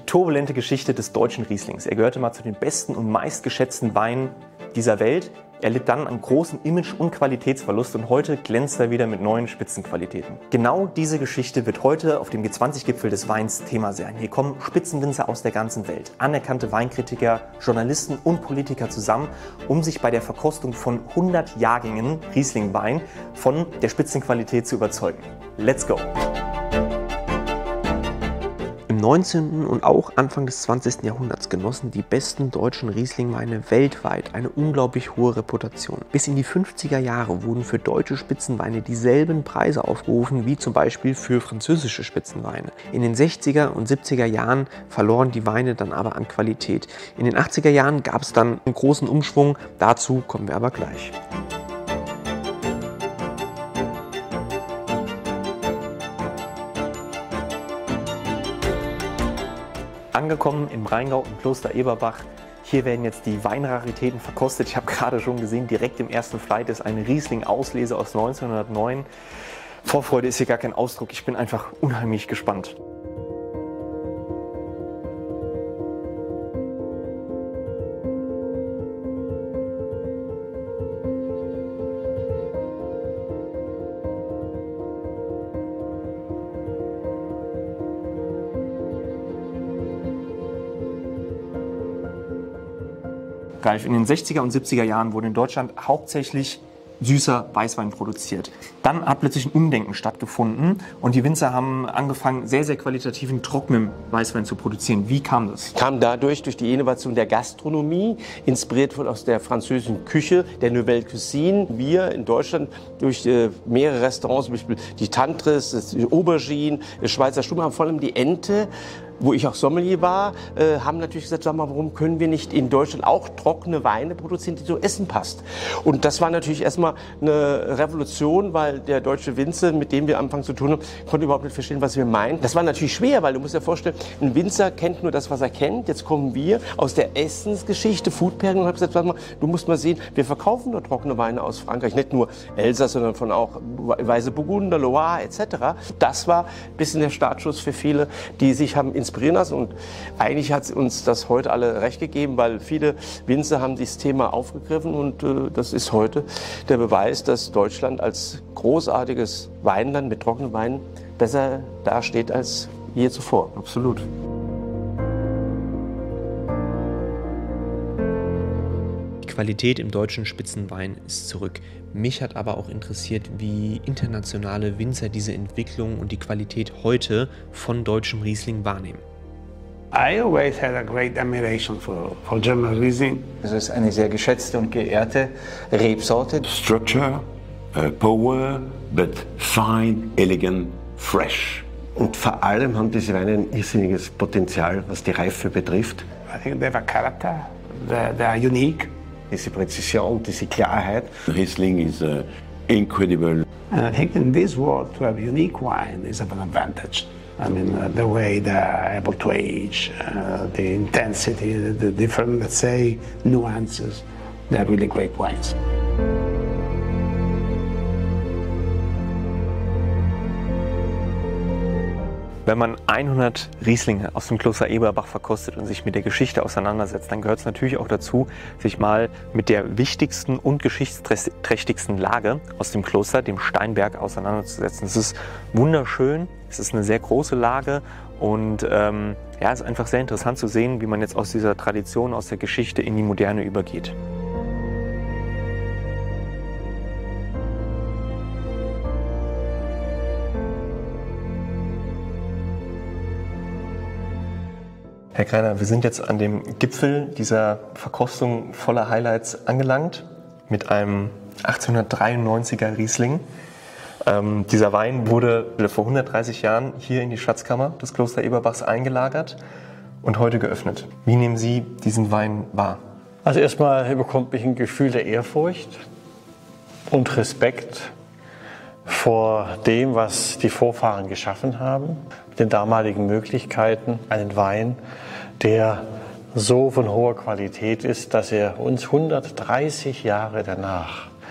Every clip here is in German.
turbulente Geschichte des deutschen Rieslings. Er gehörte mal zu den besten und meistgeschätzten Weinen dieser Welt. Er litt dann an großen Image- und Qualitätsverlust und heute glänzt er wieder mit neuen Spitzenqualitäten. Genau diese Geschichte wird heute auf dem G20-Gipfel des Weins Thema sein. Hier kommen Spitzenwinzer aus der ganzen Welt, anerkannte Weinkritiker, Journalisten und Politiker zusammen, um sich bei der Verkostung von 100 Jahrgängen Riesling-Wein von der Spitzenqualität zu überzeugen. Let's go! Im 19. und auch Anfang des 20. Jahrhunderts genossen die besten deutschen Riesling-Weine weltweit eine unglaublich hohe Reputation. Bis in die 50er Jahre wurden für deutsche Spitzenweine dieselben Preise aufgerufen wie zum Beispiel für französische Spitzenweine. In den 60er und 70er Jahren verloren die Weine dann aber an Qualität. In den 80er Jahren gab es dann einen großen Umschwung, dazu kommen wir aber gleich. Angekommen im Rheingau im Kloster Eberbach. Hier werden jetzt die Weinraritäten verkostet. Ich habe gerade schon gesehen, direkt im ersten Flight ist eine Riesling-Auslese aus 1909. Vorfreude ist hier gar kein Ausdruck. Ich bin einfach unheimlich gespannt. Ralf, in den 60er und 70er Jahren wurde in Deutschland hauptsächlich süßer Weißwein produziert. Dann hat plötzlich ein Umdenken stattgefunden und die Winzer haben angefangen, sehr, sehr qualitativen, trockenen Weißwein zu produzieren. Wie kam das? Kam dadurch durch die Innovation der Gastronomie, inspiriert aus der französischen Küche, der Nouvelle Cuisine. Wir in Deutschland durch mehrere Restaurants, zum Beispiel die Tantris, die Aubergine, Schweizer Stuben, haben vor allem die Ente, wo ich auch Sommelier war, haben natürlich gesagt, sag mal, warum können wir nicht in Deutschland auch trockene Weine produzieren, die zu Essen passt? Und das war natürlich erstmal eine Revolution, weil der deutsche Winzer, mit dem wir anfangen zu tun haben, konnte überhaupt nicht verstehen, was wir meinen. Das war natürlich schwer, weil du musst dir vorstellen, ein Winzer kennt nur das, was er kennt. Jetzt kommen wir aus der Essensgeschichte, Food-Pairing, und haben gesagt, sag mal, du musst mal sehen, wir verkaufen nur trockene Weine aus Frankreich, nicht nur Elsass, sondern von auch Weiße Burgunder, Loire etc. Das war ein bisschen der Startschuss für viele, die sich haben inspirieren lassen, und eigentlich hat uns das heute alle recht gegeben, weil viele Winzer haben dieses Thema aufgegriffen, und das ist heute der Beweis, dass Deutschland als großartiges Weinland mit trockenen Weinen besser dasteht als je zuvor. Absolut. Die Qualität im deutschen Spitzenwein ist zurück. Mich hat aber auch interessiert, wie internationale Winzer diese Entwicklung und die Qualität heute von deutschem Riesling wahrnehmen. I always had a great admiration for German Riesling. Es ist eine sehr geschätzte und geehrte Rebsorte. Structure, power, but fine, elegant, fresh. Und vor allem haben diese Weine ein irrsinniges Potenzial, was die Reife betrifft. I think they have a character, they are unique. Diese Präzision, diese Klarheit. Riesling is incredible. And I think in this world to have unique wine is an advantage. I mean, the way they're able to age, the intensity, the different, let's say, nuances. They're really great wines. Wenn man 100 Rieslinge aus dem Kloster Eberbach verkostet und sich mit der Geschichte auseinandersetzt, dann gehört es natürlich auch dazu, sich mal mit der wichtigsten und geschichtsträchtigsten Lage aus dem Kloster, dem Steinberg, auseinanderzusetzen. Es ist wunderschön, es ist eine sehr große Lage und ja, es ist einfach sehr interessant zu sehen, wie man jetzt aus dieser Tradition, aus der Geschichte in die Moderne übergeht. Herr Greiner, wir sind jetzt an dem Gipfel dieser Verkostung voller Highlights angelangt mit einem 1893er Riesling. Dieser Wein wurde vor 130 Jahren hier in die Schatzkammer des Kloster Eberbachs eingelagert und heute geöffnet. Wie nehmen Sie diesen Wein wahr? Also erstmal bekommt mich ein Gefühl der Ehrfurcht und Respekt vor dem, was die Vorfahren geschaffen haben, mit den damaligen Möglichkeiten, einen Wein, der so von hoher Qualität ist, dass er uns 130 Jahre danach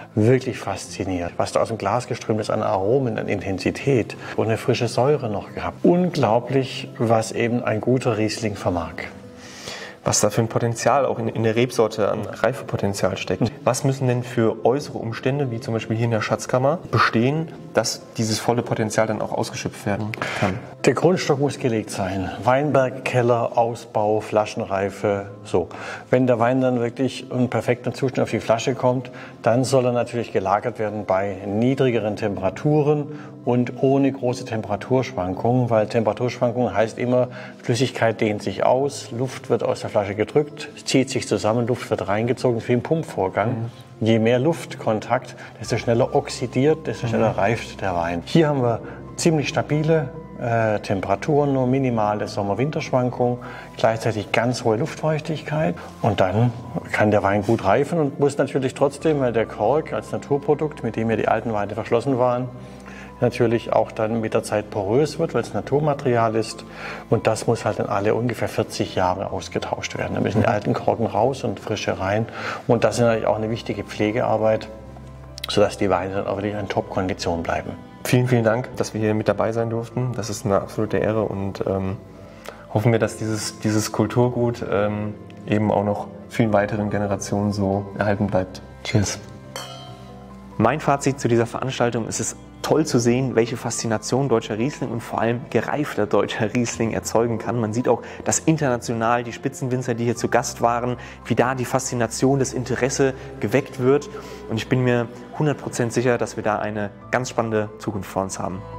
wirklich fasziniert. Was da aus dem Glas geströmt ist an Aromen, an Intensität und eine frische Säure noch gehabt. Unglaublich, was eben ein guter Riesling vermag. Was da für ein Potenzial auch in der Rebsorte an Reifepotenzial steckt. Was müssen denn für äußere Umstände, wie zum Beispiel hier in der Schatzkammer, bestehen, dass dieses volle Potenzial dann auch ausgeschöpft werden kann? Der Grundstock muss gelegt sein. Weinberg, Keller, Ausbau, Flaschenreife, so. Wenn der Wein dann wirklich in perfektem Zustand auf die Flasche kommt, dann soll er natürlich gelagert werden bei niedrigeren Temperaturen und ohne große Temperaturschwankungen, weil Temperaturschwankungen heißt immer, Flüssigkeit dehnt sich aus, Luft wird aus der Flasche gedrückt, es zieht sich zusammen, Luft wird reingezogen, wie im Pumpvorgang. Je mehr Luftkontakt, desto schneller oxidiert, desto schneller reift der Wein. Hier haben wir ziemlich stabile Temperaturen, nur minimale Sommer-Winter-Schwankungen, gleichzeitig ganz hohe Luftfeuchtigkeit und dann kann der Wein gut reifen und muss natürlich trotzdem, weil der Kork als Naturprodukt, mit dem ja die alten Weine verschlossen waren, natürlich auch dann mit der Zeit porös wird, weil es Naturmaterial ist und das muss halt dann alle ungefähr 40 Jahre ausgetauscht werden. Da müssen die alten Korken raus und frische rein und das ist natürlich auch eine wichtige Pflegearbeit, sodass die Weine dann auch wirklich in Top-Kondition bleiben. Vielen, vielen Dank, dass wir hier mit dabei sein durften. Das ist eine absolute Ehre und hoffen wir, dass dieses Kulturgut eben auch noch vielen weiteren Generationen so erhalten bleibt. Cheers. Mein Fazit zu dieser Veranstaltung ist es toll zu sehen, welche Faszination deutscher Riesling und vor allem gereifter deutscher Riesling erzeugen kann. Man sieht auch, dass international die Spitzenwinzer, die hier zu Gast waren, wie da die Faszination, das Interesse geweckt wird. Und ich bin mir 100% sicher, dass wir da eine ganz spannende Zukunft vor uns haben.